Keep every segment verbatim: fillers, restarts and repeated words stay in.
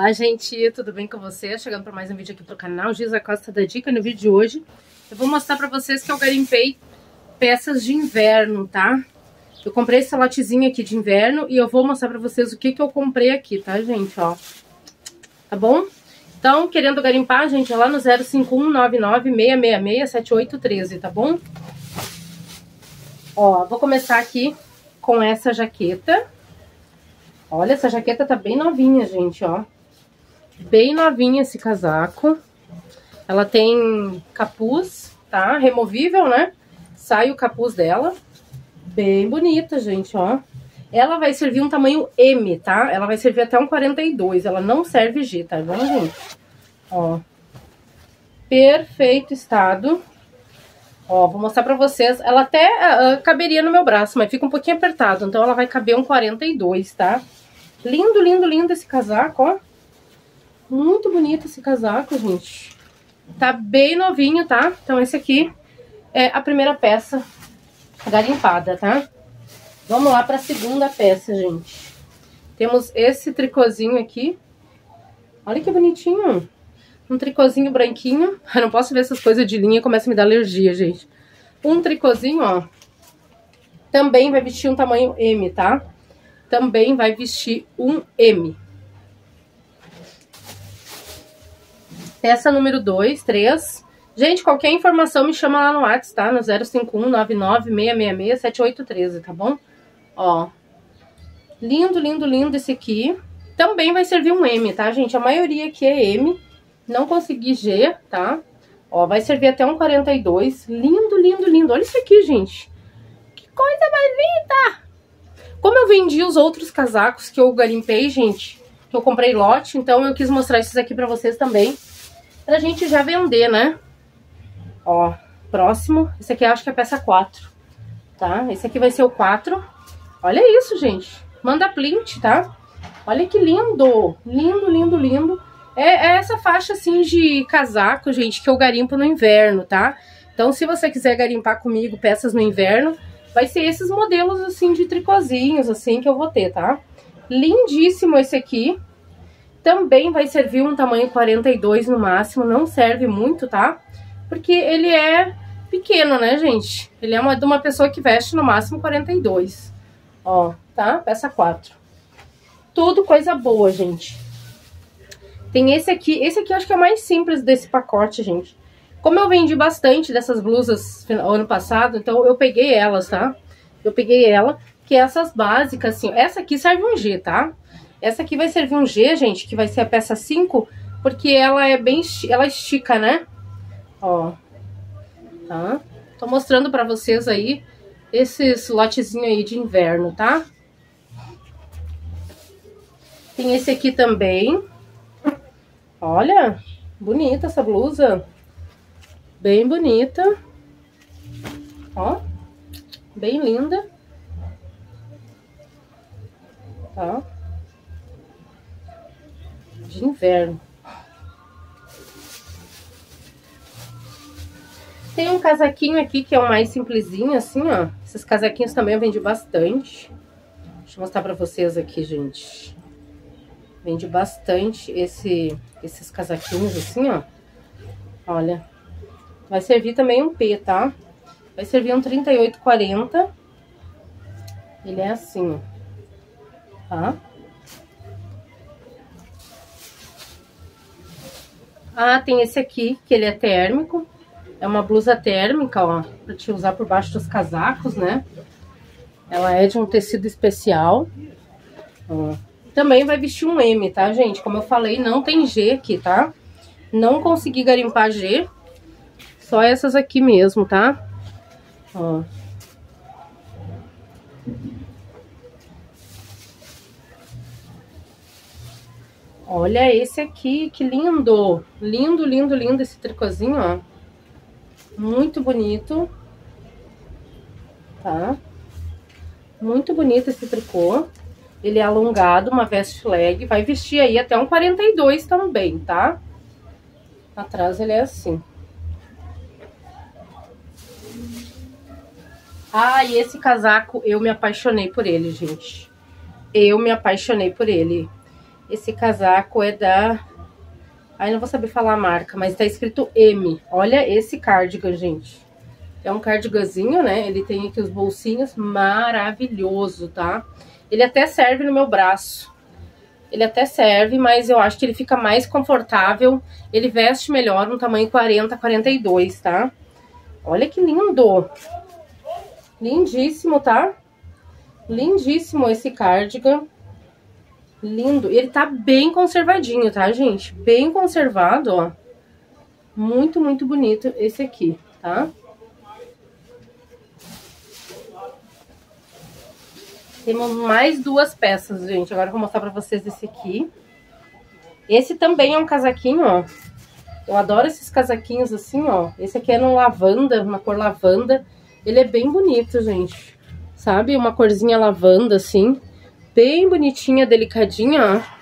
Olá, gente, tudo bem com vocês? Chegando para mais um vídeo aqui pro canal, Giza Costa da Dica. No vídeo de hoje eu vou mostrar para vocês que eu garimpei peças de inverno, tá? Eu comprei esse lotezinho aqui de inverno e eu vou mostrar para vocês o que que eu comprei aqui, tá, gente? Ó, tá bom? Então, querendo garimpar, gente, é lá no zero cinco um nove nove seis seis seis sete oito um três, tá bom? Ó, vou começar aqui com essa jaqueta. Olha, essa jaqueta tá bem novinha, gente, ó. Bem novinha esse casaco. Ela tem capuz, tá? Removível, né? Sai o capuz dela. Bem bonita, gente, ó. Ela vai servir um tamanho M, tá? Ela vai servir até um quarenta e dois. Ela não serve G, tá bom, gente? Ó. Perfeito estado. Ó, vou mostrar pra vocês. Ela até uh, caberia no meu braço, mas fica um pouquinho apertado. Então ela vai caber um quarenta e dois, tá? Lindo, lindo, lindo esse casaco, ó. Muito bonito esse casaco, gente. Tá bem novinho, tá? Então esse aqui é a primeira peça garimpada, tá? Vamos lá pra segunda peça, gente. Temos esse tricôzinho aqui. Olha que bonitinho. Um tricôzinho branquinho. Eu não posso ver essas coisas de linha, começa a me dar alergia, gente. Um tricôzinho, ó. Também vai vestir um tamanho M, tá? Também vai vestir um M. Peça número dois, três. Gente, qualquer informação me chama lá no WhatsApp, tá? No zero cinco um nove nove seis seis seis sete oito um três, tá bom? Ó. Lindo, lindo, lindo esse aqui. Também vai servir um M, tá, gente? A maioria aqui é M. Não consegui G, tá? Ó, vai servir até um quarenta e dois. Lindo, lindo, lindo. Olha isso aqui, gente. Que coisa mais linda! Como eu vendi os outros casacos que eu garimpei, gente, que eu comprei lote, então eu quis mostrar esses aqui pra vocês também, pra gente já vender, né? Ó, próximo. Esse aqui eu acho que é a peça quatro, tá? Esse aqui vai ser o quatro. Olha isso, gente. Manda plint, tá? Olha que lindo. Lindo, lindo, lindo. É, é essa faixa, assim, de casaco, gente, que eu garimpo no inverno, tá? Então, se você quiser garimpar comigo peças no inverno, vai ser esses modelos, assim, de tricôzinhos, assim, que eu vou ter, tá? Lindíssimo esse aqui. Também vai servir um tamanho quarenta e dois no máximo, não serve muito, tá? Porque ele é pequeno, né, gente? Ele é uma, de uma pessoa que veste no máximo quarenta e dois. Ó, tá? Peça quatro. Tudo coisa boa, gente. Tem esse aqui. Esse aqui eu acho que é o mais simples desse pacote, gente. Como eu vendi bastante dessas blusas ano passado, então eu peguei elas, tá? Eu peguei ela, que é essas básicas, assim. Essa aqui serve um G, tá? Essa aqui vai servir um G, gente, que vai ser a peça cinco, porque ela é bem... Ela estica, né? Ó. Tá? Tô mostrando pra vocês aí esses lotezinhos aí de inverno, tá? Tem esse aqui também. Olha, bonita essa blusa. Bem bonita. Ó. Bem linda. Tá? De inverno. Tem um casaquinho aqui que é o mais simplesinho, assim, ó. Esses casaquinhos também eu vendi bastante. Deixa eu mostrar pra vocês aqui, gente. Vendi bastante esse, esses casaquinhos, assim, ó. Olha. Vai servir também um P, tá? Vai servir um trinta e oito quarenta. Ele é assim, ó. Tá? Ah, tem esse aqui, que ele é térmico. É uma blusa térmica, ó, pra te usar por baixo dos casacos, né? Ela é de um tecido especial. Ó. Também vai vestir um M, tá, gente? Como eu falei, não tem G aqui, tá? Não consegui garimpar G. Só essas aqui mesmo, tá? Ó. Olha esse aqui, que lindo! Lindo, lindo, lindo esse tricôzinho, ó. Muito bonito. Tá? Muito bonito esse tricô. Ele é alongado, uma veste leg. Vai vestir aí até um quarenta e dois também, tá? Atrás ele é assim. Ah, e esse casaco eu me apaixonei por ele, gente. Eu me apaixonei por ele. Esse casaco é da... Ai, não vou saber falar a marca, mas tá escrito M. Olha esse cardigan, gente. É um cardiganzinho, né? Ele tem aqui os bolsinhos, maravilhoso, tá? Ele até serve no meu braço. Ele até serve, mas eu acho que ele fica mais confortável. Ele veste melhor no tamanho quarenta, quarenta e dois, tá? Olha que lindo! Lindíssimo, tá? Lindíssimo esse cardigan. Lindo. E ele tá bem conservadinho, tá, gente? Bem conservado, ó. Muito, muito bonito esse aqui, tá? Temos mais duas peças, gente. Agora eu vou mostrar pra vocês esse aqui. Esse também é um casaquinho, ó. Eu adoro esses casaquinhos assim, ó. Esse aqui é no lavanda, uma cor lavanda. Ele é bem bonito, gente. Sabe? Uma corzinha lavanda, assim. Bem bonitinha, delicadinha, ó.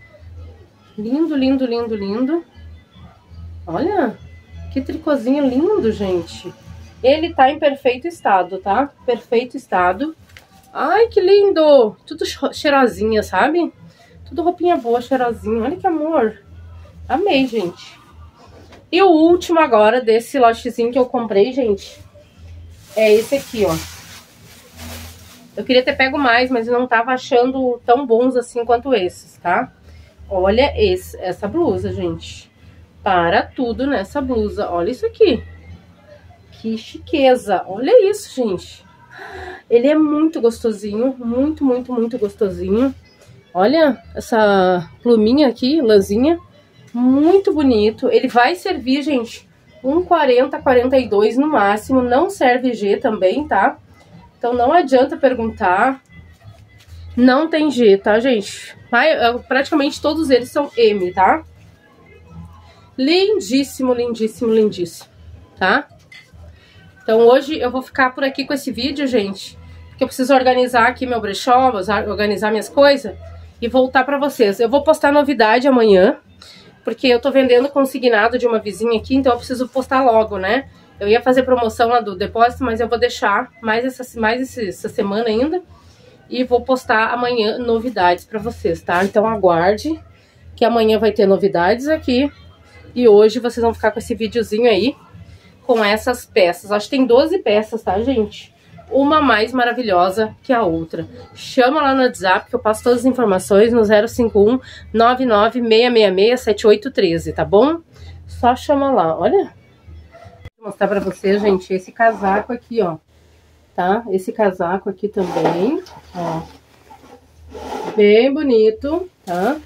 Lindo, lindo, lindo, lindo. Olha, que tricôzinho lindo, gente. Ele tá em perfeito estado, tá? Perfeito estado. Ai, que lindo! Tudo cheirosinha, sabe? Tudo roupinha boa, cheirosinha. Olha que amor. Amei, gente. E o último agora desse lotezinho que eu comprei, gente, é esse aqui, ó. Eu queria ter pego mais, mas eu não tava achando tão bons assim quanto esses, tá? Olha esse, essa blusa, gente. Para tudo nessa blusa. Olha isso aqui. Que chiqueza. Olha isso, gente. Ele é muito gostosinho. Muito, muito, muito gostosinho. Olha essa pluminha aqui, lãzinha. Muito bonito. Ele vai servir, gente, um quarenta, quarenta e dois no máximo. Não serve G também, tá? Então não adianta perguntar. Não tem G, tá, gente? Praticamente todos eles são M, tá? Lindíssimo, lindíssimo, lindíssimo, tá? Então hoje eu vou ficar por aqui com esse vídeo, gente. Porque eu preciso organizar aqui meu brechó, organizar minhas coisas e voltar pra vocês. Eu vou postar novidade amanhã, porque eu tô vendendo consignado de uma vizinha aqui, então eu preciso postar logo, né? Eu ia fazer promoção lá do depósito, mas eu vou deixar mais essa, mais esse, essa semana ainda. E vou postar amanhã novidades pra vocês, tá? Então aguarde, que amanhã vai ter novidades aqui. E hoje vocês vão ficar com esse videozinho aí, com essas peças. Acho que tem doze peças, tá, gente? Uma mais maravilhosa que a outra. Chama lá no WhatsApp que eu passo todas as informações no zero cinco um, nove nove seis seis seis, sete oito um três, tá bom? Só chama lá, olha. Vou mostrar pra vocês, gente, esse casaco aqui, ó. Tá? Esse casaco aqui também, ó. Bem bonito, tá?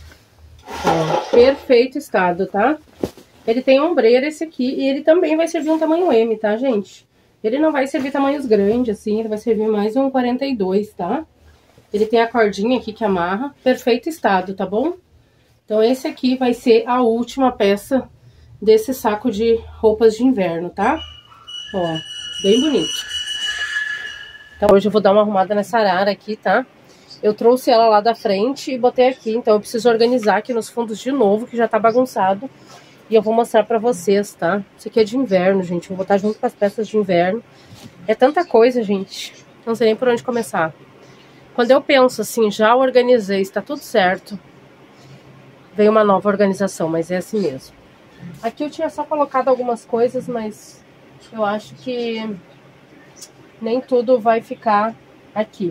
Ó, perfeito estado, tá? Ele tem ombreira esse aqui e ele também vai servir um tamanho M, tá, gente? Ele não vai servir tamanhos grandes, assim, ele vai servir mais um quarenta e dois, tá? Ele tem a cordinha aqui que amarra, perfeito estado, tá bom? Então esse aqui vai ser a última peça desse saco de roupas de inverno, tá? Ó, bem bonito. Então hoje eu vou dar uma arrumada nessa arara aqui, tá? Eu trouxe ela lá da frente e botei aqui, então eu preciso organizar aqui nos fundos de novo, que já tá bagunçado. E eu vou mostrar pra vocês, tá? Isso aqui é de inverno, gente. Vou botar junto com as peças de inverno. É tanta coisa, gente. Não sei nem por onde começar. Quando eu penso assim, já organizei, está tudo certo, vem uma nova organização, mas é assim mesmo. Aqui eu tinha só colocado algumas coisas, mas eu acho que nem tudo vai ficar aqui.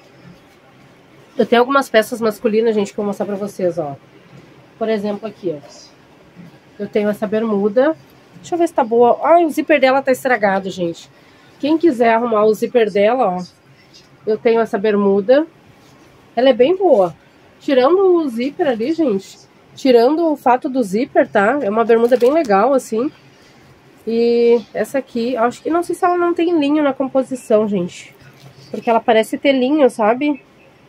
Eu tenho algumas peças masculinas, gente, que eu vou mostrar pra vocês, ó. Por exemplo, aqui, ó. Eu tenho essa bermuda. Deixa eu ver se tá boa. Ai, o zíper dela tá estragado, gente. Quem quiser arrumar o zíper dela, ó. Eu tenho essa bermuda. Ela é bem boa. Tirando o zíper ali, gente. Tirando o fato do zíper, tá? É uma bermuda bem legal, assim. E essa aqui, acho que... Não sei se ela não tem linho na composição, gente. Porque ela parece ter linho, sabe?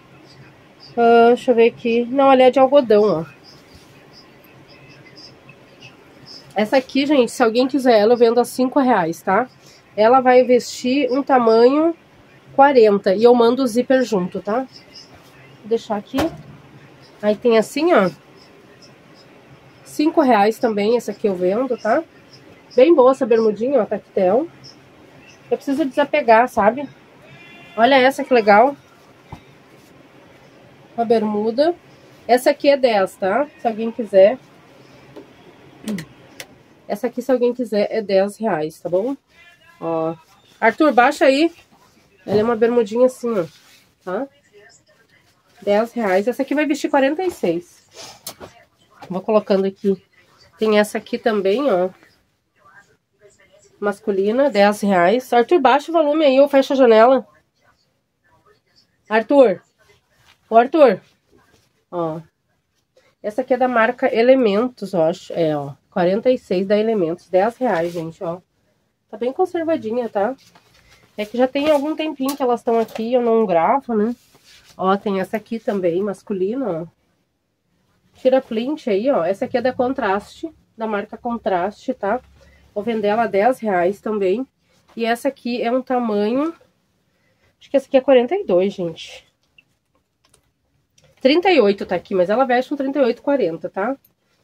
Uh, deixa eu ver aqui. Não, ela é de algodão, ó. Essa aqui, gente, se alguém quiser ela, eu vendo a cinco reais, tá? Ela vai vestir um tamanho quarenta e eu mando o zíper junto, tá? Vou deixar aqui. Aí tem assim, ó. cinco reais também, essa aqui eu vendo, tá? Bem boa essa bermudinha, ó, tactel. Eu preciso desapegar, sabe? Olha essa que legal. Uma bermuda. Essa aqui é dez, tá? Se alguém quiser. Essa aqui, se alguém quiser, é dez reais, tá bom? Ó. Arthur, baixa aí. Ela é uma bermudinha assim, ó. Tá? dez reais. Essa aqui vai vestir quarenta e seis. Vou colocando aqui. Tem essa aqui também, ó. Masculina, dez reais. Arthur, baixa o volume aí ou fecha a janela. Arthur. Ô, Arthur. Ó. Essa aqui é da marca Elementos, ó. É, ó. quarenta e seis da Elementos. dez reais, gente, ó. Tá bem conservadinha, tá? É que já tem algum tempinho que elas estão aqui, eu não gravo, né? Ó, tem essa aqui também, masculina, ó. Tira plint aí, ó. Essa aqui é da Contraste, da marca Contraste, tá? Vou vender ela a dez reais também. E essa aqui é um tamanho... Acho que essa aqui é quarenta e dois, gente. trinta e oito tá aqui, mas ela veste um trinta e oito, quarenta, tá?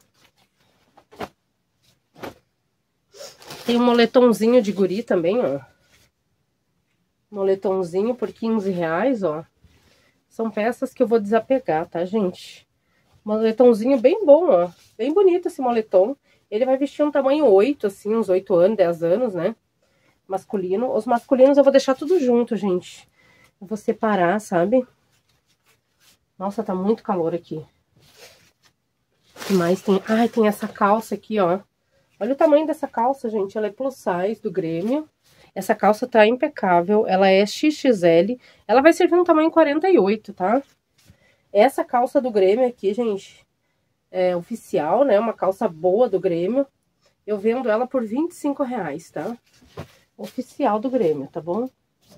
Tem um moletomzinho de guri também, ó. Moletomzinho por quinze reais, ó. São peças que eu vou desapegar, tá, gente? Moletomzinho bem bom, ó. Bem bonito esse moletom. Ele vai vestir um tamanho oito, assim, uns oito anos, dez anos, né? Masculino. Os masculinos eu vou deixar tudo junto, gente. Eu vou separar, sabe? Nossa, tá muito calor aqui. O que mais tem? Ai, tem essa calça aqui, ó. Olha o tamanho dessa calça, gente. Ela é plus size do Grêmio. Essa calça tá impecável. Ela é X X L. Ela vai servir um tamanho quarenta e oito, tá? Essa calça do Grêmio aqui, gente, é oficial, né? Uma calça boa do Grêmio. Eu vendo ela por vinte e cinco reais, tá? Oficial do Grêmio, tá bom? O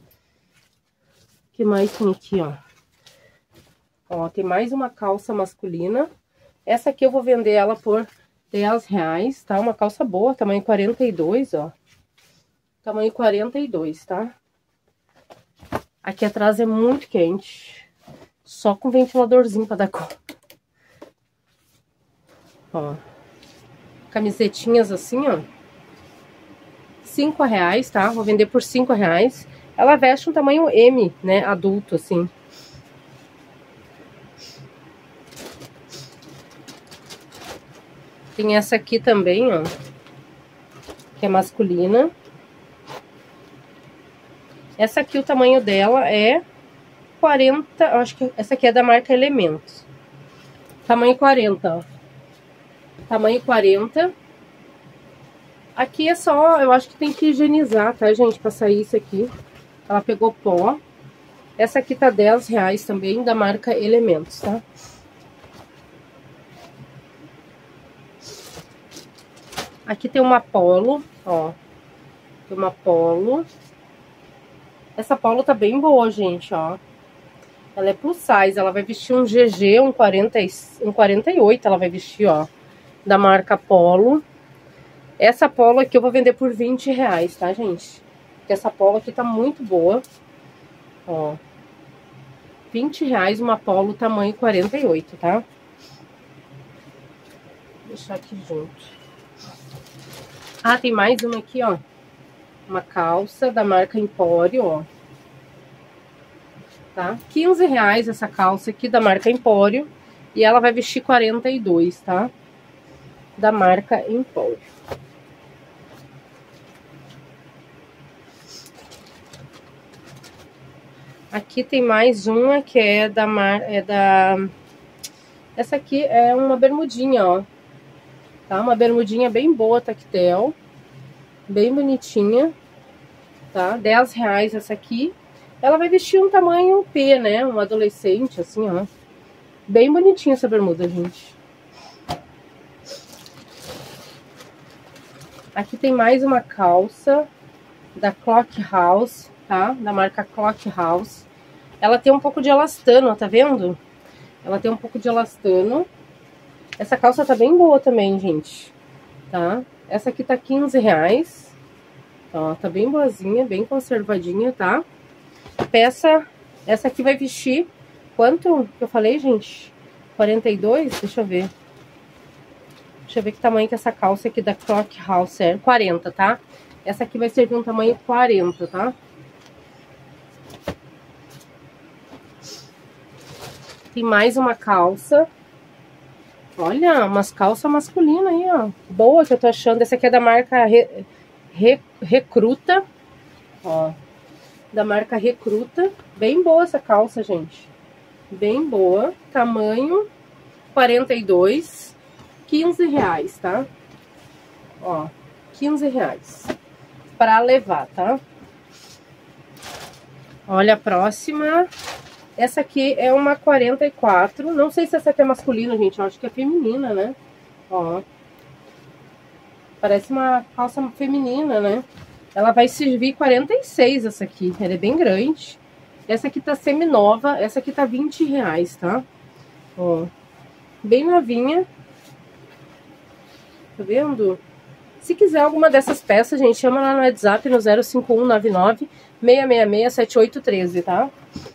que mais tem aqui, ó? Ó, tem mais uma calça masculina. Essa aqui eu vou vender ela por dez reais, tá? Uma calça boa, tamanho quarenta e dois, ó. Tamanho quarenta e dois, tá? Aqui atrás é muito quente. Só com ventiladorzinho pra dar conta. Ó. Camisetinhas assim, ó. cinco reais, tá? Vou vender por cinco reais. Ela veste um tamanho M, né? Adulto, assim. Tem essa aqui também, ó. Que é masculina. Essa aqui, o tamanho dela é quarenta, acho que essa aqui é da marca Elementos. Tamanho quarenta, ó. Tamanho quarenta. Aqui é só, eu acho que tem que higienizar, tá, gente? Pra sair isso aqui. Ela pegou pó. Essa aqui tá dez reais também, da marca Elementos, tá? Aqui tem uma polo, ó. Tem uma polo. Essa polo tá bem boa, gente, ó. Ela é plus size, ela vai vestir um G G, um, quarenta, um quarenta e oito, ela vai vestir, ó. Da marca Polo. Essa polo aqui eu vou vender por vinte reais, tá, gente? Porque essa polo aqui tá muito boa. Ó. vinte reais uma polo tamanho quarenta e oito, tá? Vou deixar aqui junto. Ah, tem mais uma aqui, ó. Uma calça da marca Empório, ó. Tá? quinze reais essa calça aqui da marca Empório. E ela vai vestir quarenta e dois, tá? Da marca Empório. Aqui tem mais uma que é da mar... é da... Essa aqui é uma bermudinha, ó. Tá? Uma bermudinha bem boa, tactel. Bem bonitinha. Tá? dez reais essa aqui. Ela vai vestir um tamanho P, né? Um adolescente, assim, ó. Bem bonitinha essa bermuda, gente. Aqui tem mais uma calça da Clock House, tá? Da marca Clock House. Ela tem um pouco de elastano, ó, tá vendo? Ela tem um pouco de elastano. Essa calça tá bem boa também, gente. Tá? Essa aqui tá quinze reais. Ó, tá bem boazinha, bem conservadinha, tá? Peça, essa aqui vai vestir... Quanto que eu falei, gente? quarenta e dois? Deixa eu ver. Deixa eu ver que tamanho que essa calça aqui da Clock House é. quarenta, tá? Essa aqui vai servir um tamanho quarenta, tá? Tem mais uma calça Olha, umas calças masculinas aí, ó. Boa que eu tô achando. Essa aqui é da marca Re, Re, Recruta. Ó. Da marca Recruta. Bem boa essa calça, gente. Bem boa. Tamanho quarenta e dois. quinze reais, tá? Ó. quinze reais. Pra levar, tá? Olha a próxima. Essa aqui é uma quarenta e quatro. Não sei se essa aqui é masculina, gente. Eu acho que é feminina, né? Ó. Parece uma calça feminina, né? Ela vai servir quarenta e seis, essa aqui. Ela é bem grande. Essa aqui tá semi-nova. Essa aqui tá vinte reais, tá? Ó. Bem novinha. Tá vendo? Se quiser alguma dessas peças, gente, chama lá no WhatsApp no zero cinco um nove nove, seis seis seis, sete oito um três, tá?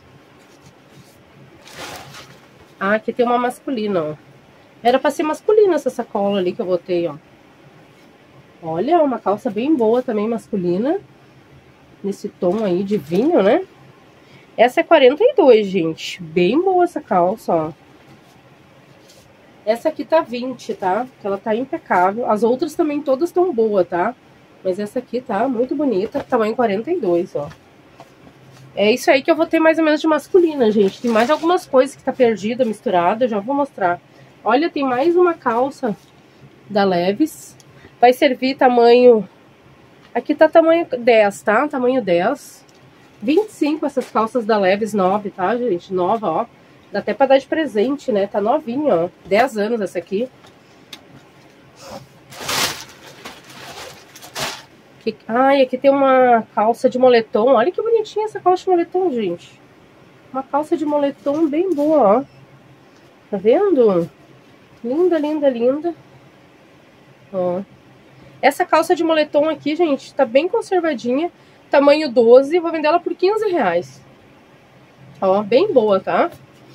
Ah, aqui tem uma masculina, ó. Era pra ser masculina essa sacola ali que eu botei, ó. Olha, uma calça bem boa também, masculina. Nesse tom aí de vinho, né? Essa é quarenta e dois, gente. Bem boa essa calça, ó. Essa aqui tá vinte, tá? Ela tá impecável. As outras também todas estão boas, tá? Mas essa aqui tá muito bonita. Tamanho quarenta e dois, ó. É isso aí que eu vou ter mais ou menos de masculina, gente. Tem mais algumas coisas que tá perdida, misturada. Eu já vou mostrar. Olha, tem mais uma calça da Levi's. Vai servir tamanho... Aqui tá tamanho dez, tá? Tamanho dez. vinte e cinco essas calças da Levi's nove, tá, gente? Nova, ó. Dá até pra dar de presente, né? Tá novinha, ó. dez anos essa aqui. Aqui... Ai, aqui tem uma calça de moletom. Olha que bonitinha essa calça de moletom, gente. Uma calça de moletom bem boa, ó. Tá vendo? Linda, linda, linda. Ó. Essa calça de moletom aqui, gente, tá bem conservadinha. Tamanho doze. Vou vender ela por quinze reais. Ó, bem boa, tá?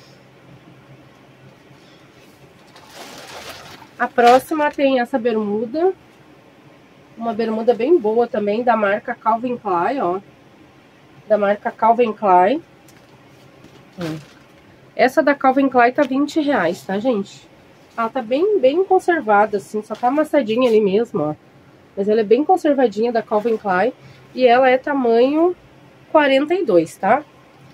A próxima tem essa bermuda. Uma bermuda bem boa também, da marca Calvin Klein, ó. Da marca Calvin Klein. Hum. Essa da Calvin Klein tá vinte reais, tá, gente? Ela tá bem, bem conservada, assim. Só tá amassadinha ali mesmo, ó. Mas ela é bem conservadinha, da Calvin Klein. E ela é tamanho quarenta e dois, tá?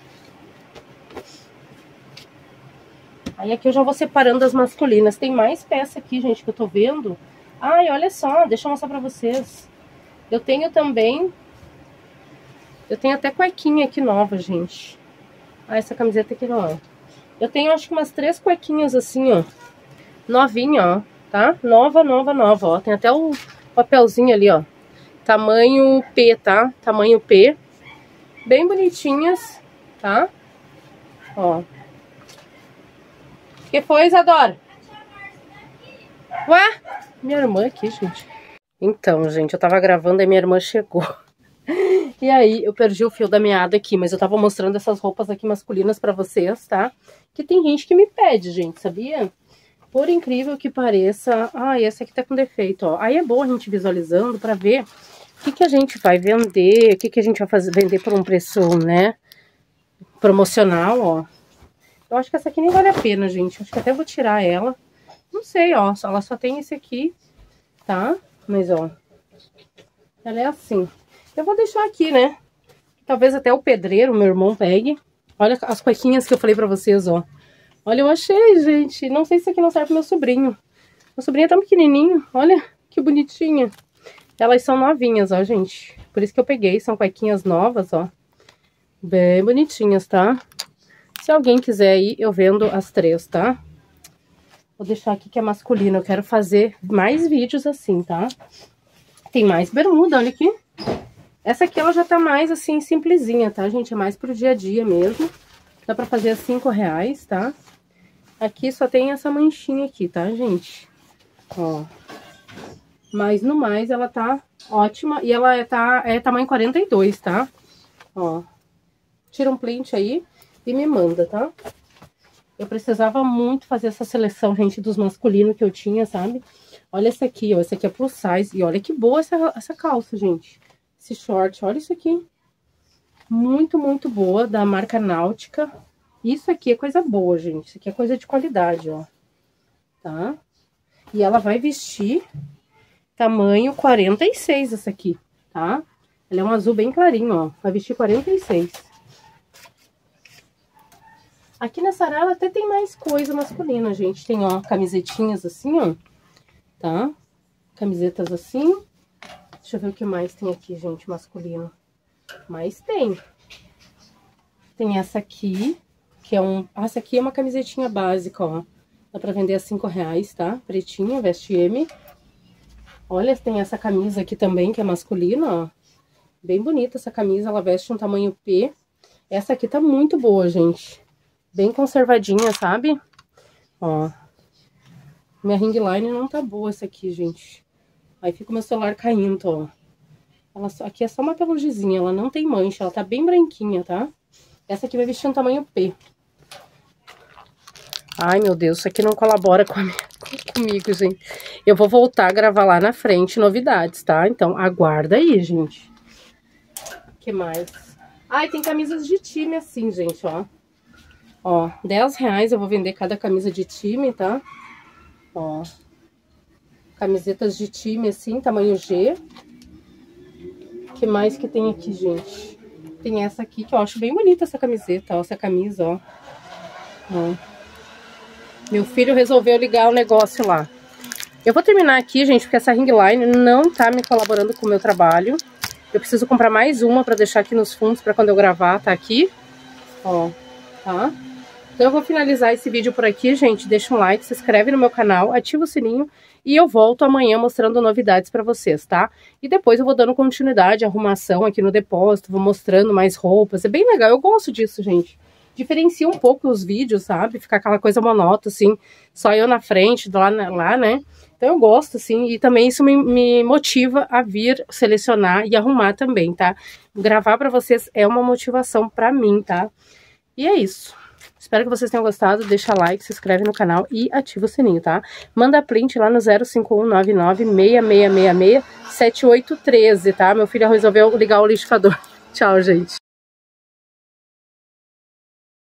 Aí aqui eu já vou separando as masculinas. Tem mais peça aqui, gente, que eu tô vendo. Ai, olha só, deixa eu mostrar pra vocês. Eu tenho também... Eu tenho até cuequinha aqui nova, gente. Ah, essa camiseta aqui não é. Eu tenho, acho que umas três cuequinhas assim, ó. Novinha, ó, tá? Nova, nova, nova, ó. Tem até o papelzinho ali, ó. Tamanho P, tá? Tamanho P. Bem bonitinhas, tá? Ó. O que foi, Isadora? Ué? Minha irmã aqui, gente. Então, gente, eu tava gravando e minha irmã chegou. E aí, eu perdi o fio da meada aqui, mas eu tava mostrando essas roupas aqui masculinas pra vocês, tá? Que tem gente que me pede, gente, sabia? Por incrível que pareça... Ai, essa aqui tá com defeito, ó. Aí é bom a gente visualizando pra ver o que que a gente vai vender, o que que a gente vai fazer, vender por um preço, né, promocional, ó. Eu acho que essa aqui nem vale a pena, gente. Acho que até vou tirar ela. Não sei, ó. Ela só tem esse aqui, tá? Mas, ó. Ela é assim. Eu vou deixar aqui, né? Talvez até o pedreiro, meu irmão, pegue. Olha as cuequinhas que eu falei pra vocês, ó. Olha, eu achei, gente. Não sei se isso aqui não serve pro meu sobrinho. Meu sobrinho é tão pequenininho. Olha que bonitinha. Elas são novinhas, ó, gente. Por isso que eu peguei. São cuequinhas novas, ó. Bem bonitinhas, tá? Se alguém quiser aí, eu vendo as três, tá? Vou deixar aqui que é masculino. Eu quero fazer mais vídeos assim, tá? Tem mais bermuda, olha aqui. Essa aqui, ela já tá mais, assim, simplesinha, tá, gente? É mais pro dia a dia mesmo. Dá pra fazer a cinco reais, tá? Aqui só tem essa manchinha aqui, tá, gente? Ó. Mas no mais, ela tá ótima. E ela é, tá, é tamanho quarenta e dois, tá? Ó. Tira um print aí e me manda, tá? Eu precisava muito fazer essa seleção, gente, dos masculinos que eu tinha, sabe? Olha essa aqui, ó. Essa aqui é plus size. E olha que boa essa, essa calça, gente. Esse short, olha isso aqui. Muito, muito boa, da marca Náutica. Isso aqui é coisa boa, gente. Isso aqui é coisa de qualidade, ó. Tá? E ela vai vestir tamanho quarenta e seis essa aqui, tá? Ela é um azul bem clarinho, ó. Vai vestir quarenta e seis. Aqui nessa arara até tem mais coisa masculina, gente. Tem, ó, camisetinhas assim, ó. Tá? Camisetas assim. Deixa eu ver o que mais tem aqui, gente, masculino. Mas tem. Tem essa aqui, que é um... Ah, essa aqui é uma camisetinha básica, ó. Dá pra vender a cinco reais, tá? Pretinha, veste M. Olha, tem essa camisa aqui também, que é masculina, ó. Bem bonita essa camisa, ela veste um tamanho P. Essa aqui tá muito boa, gente. Bem conservadinha, sabe? Ó. Minha ring line não tá boa essa aqui, gente. Aí fica o meu celular caindo, ó. Ela só, aqui é só uma pelugezinha, ela não tem mancha, ela tá bem branquinha, tá? Essa aqui vai vestir um tamanho P. Ai, meu Deus, isso aqui não colabora com a minha, comigo, gente. Eu vou voltar a gravar lá na frente novidades, tá? Então, aguarda aí, gente. O que mais? Ai, tem camisas de time assim, gente, ó. Ó, dez reais eu vou vender cada camisa de time, tá? Ó. Camisetas de time assim, tamanho G. O que mais que tem aqui, gente? Tem essa aqui, que eu acho bem bonita essa camiseta, ó. Essa camisa, ó. Ó. Meu filho resolveu ligar o negócio lá. Eu vou terminar aqui, gente, porque essa ring line não tá me colaborando com o meu trabalho. Eu preciso comprar mais uma pra deixar aqui nos fundos pra quando eu gravar, tá aqui. Ó, tá? Então eu vou finalizar esse vídeo por aqui, gente. Deixa um like, se inscreve no meu canal, ativa o sininho e eu volto amanhã mostrando novidades pra vocês, tá? E depois eu vou dando continuidade, arrumação aqui no depósito, vou mostrando mais roupas. É bem legal, eu gosto disso, gente. Diferencia um pouco os vídeos, sabe? Ficar aquela coisa monótona, assim, só eu na frente, lá, lá né? Então eu gosto, assim, e também isso me, me motiva a vir selecionar e arrumar também, tá? Gravar pra vocês é uma motivação pra mim, tá? E é isso. Espero que vocês tenham gostado, deixa like, se inscreve no canal e ativa o sininho, tá? Manda print lá no zero cinco um nove nove, seis seis seis seis, sete oito um três, tá? Meu filho resolveu ligar o liquidificador. Tchau, gente.